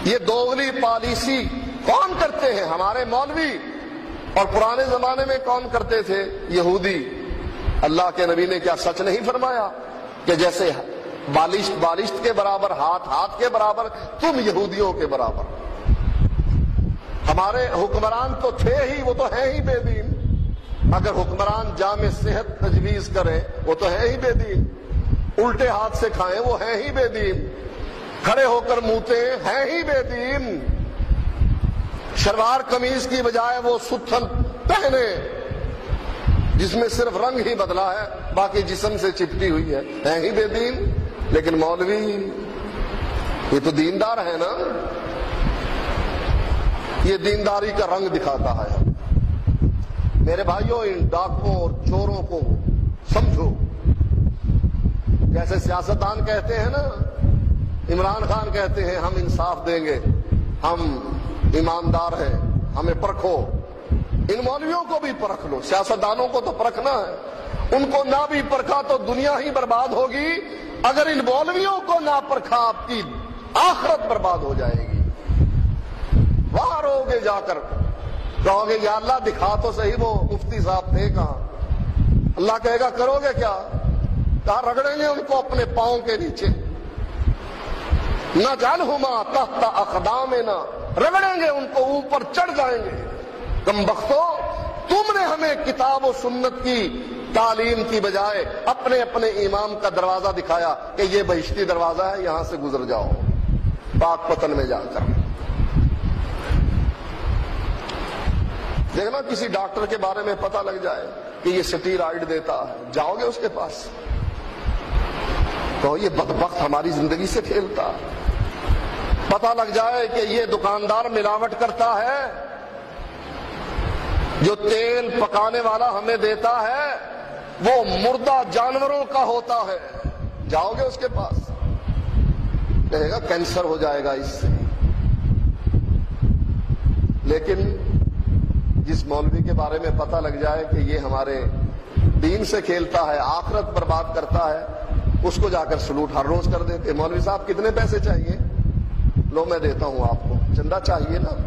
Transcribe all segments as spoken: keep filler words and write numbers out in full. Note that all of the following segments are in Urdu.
یہ دوغلی پالیسی کون کرتے ہیں؟ ہمارے مولوی. اور پرانے زمانے میں کون کرتے تھے؟ یہودی. اللہ کے نبی نے کیا سچ نہیں فرمایا کہ جیسے بالشت بالشت کے برابر، ہاتھ ہاتھ کے برابر، تم یہودیوں کے برابر. ہمارے حکمران تو تھے ہی، وہ تو ہیں ہی بے دین. اگر حکمران جامع صحت تجویز کریں وہ تو ہے ہی بے دین. الٹے ہاتھ سے کھائیں وہ ہیں ہی بے دین. کھڑے ہو کر موتے ہیں ہی بے دین. شلوار قمیض کی بجائے وہ ستھن پہنے جس میں صرف رنگ ہی بدلا ہے، باقی جسم سے چپٹی ہوئی ہے، ہیں ہی بے دین. لیکن مولوی یہ تو دیندار ہے نا، یہ دینداری کا رنگ دکھاتا ہے. میرے بھائیوں، ان ڈاکوؤں اور چوروں کو سمجھو. جیسے سیاستدان کہتے ہیں نا، عمران خان کہتے ہیں ہم انصاف دیں گے، ہم ایماندار ہیں، ہمیں پرکھو. ان مولویوں کو بھی پرکھ لو. سیاستدانوں کو تو پرکھنا ہے، ان کو نہ بھی پرکھا تو دنیا ہی برباد ہوگی. اگر ان مولویوں کو نہ پرکھا آپ کی آخرت برباد ہو جائے گی. وہاں رو گے جا کر، کہو گے یا اللہ دکھا تو صحیح وہ مفتی صاحب تھے کہاں. اللہ کہے گا کرو گے کیا؟ کہاں رگڑیں گے ان کو اپنے پاؤں کے نیچے. نہ جعلہما تحت اقدامنا، رگڑیں گے ان کو، اوپر چڑھ جائیں گے. کم بختو، تم نے ہمیں کتاب و سنت کی تعلیم کی بجائے اپنے اپنے امام کا دروازہ دکھایا کہ یہ بہشتی دروازہ ہے، یہاں سے گزر جاؤ پاک پتن میں جا کر. دیکھنا کسی ڈاکٹر کے بارے میں پتہ لگ جائے کہ یہ سٹیرائڈ دیتا ہے، جاؤ گے اس کے پاس تو یہ بدبخت ہماری زندگی سے کھیلتا. پتہ لگ جائے کہ یہ دکاندار ملاوٹ کرتا ہے، جو تیل پکانے والا ہمیں دیتا ہے وہ مردہ جانوروں کا ہوتا ہے، جاؤ گے اس کے پاس، کہے گا کینسر ہو جائے گا اس سے. لیکن جس مولوی کے بارے میں پتہ لگ جائے کہ یہ ہمارے دین سے کھیلتا ہے، آخرت برباد کرتا ہے، اس کو جا کر سلوٹ ہر روز کر دیتے. مولوی صاحب کتنے پیسے چاہیے؟ لو میں دیتا ہوں آپ کو. چندہ چاہیے نا.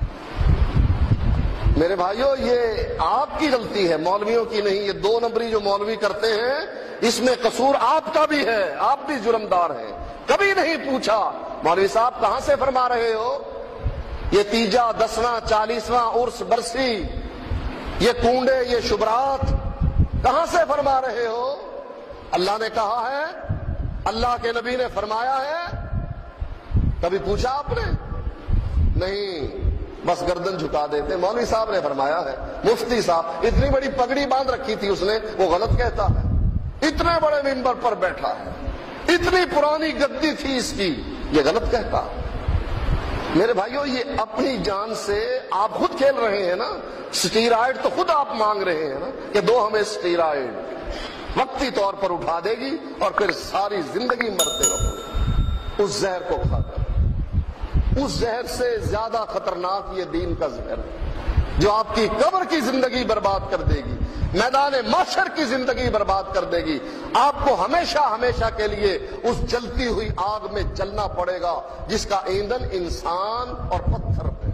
میرے بھائیوں، یہ آپ کی غلطی ہے، مولویوں کی نہیں. یہ دو نمبری جو مولوی کرتے ہیں اس میں قصور آپ کا بھی ہے، آپ بھی جرمدار ہیں. کبھی نہیں پوچھا مولوی صاحب کہاں سے فرما رہے ہو؟ یہ تیجا، دسواں، چالیسواں عرس برسی، یہ کنڈے، یہ شبرات کہاں سے فرما رہے ہو؟ اللہ نے کہا ہے، اللہ کے نبی نے فرمایا ہے. کبھی پوچھا آپ نے؟ نہیں، بس گردن جھکا دیتے. مولوی صاحب نے فرمایا ہے. مفتی صاحب اتنی بڑی پگڑی باندھ رکھی تھی اس نے، وہ غلط کہتا ہے. اتنے بڑے منبر پر بیٹھا ہے، اتنی پرانی گدی تھی اس کی، یہ غلط کہتا. میرے بھائیوں، یہ اپنی جان سے آپ خود کھیل رہے ہیں نا. سٹیرائڈ تو خود آپ مانگ رہے ہیں نا کہ دو ہمیں سٹیرائڈ. وقتی طور پر اٹھا دے گی اور پھر ساری زندگی مرتے رہو اس زہر کو کھا کر. اس زہر سے زیادہ خطرناک یہ دین کا زہر ہے جو آپ کی قبر کی زندگی برباد کر دے گی، میدان محشر کی زندگی برباد کر دے گی. آپ کو ہمیشہ ہمیشہ کے لیے اس جلتی ہوئی آگ میں جلنا پڑے گا جس کا ایندھن انسان اور پتھر ہے.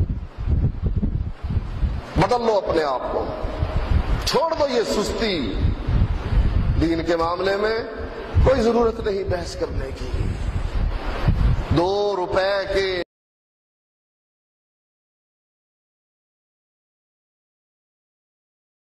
بدل لو اپنے آپ کو، چھوڑ دو یہ سستی. دین کے معاملے میں کوئی ضرورت نہیں بحث کرنے کی.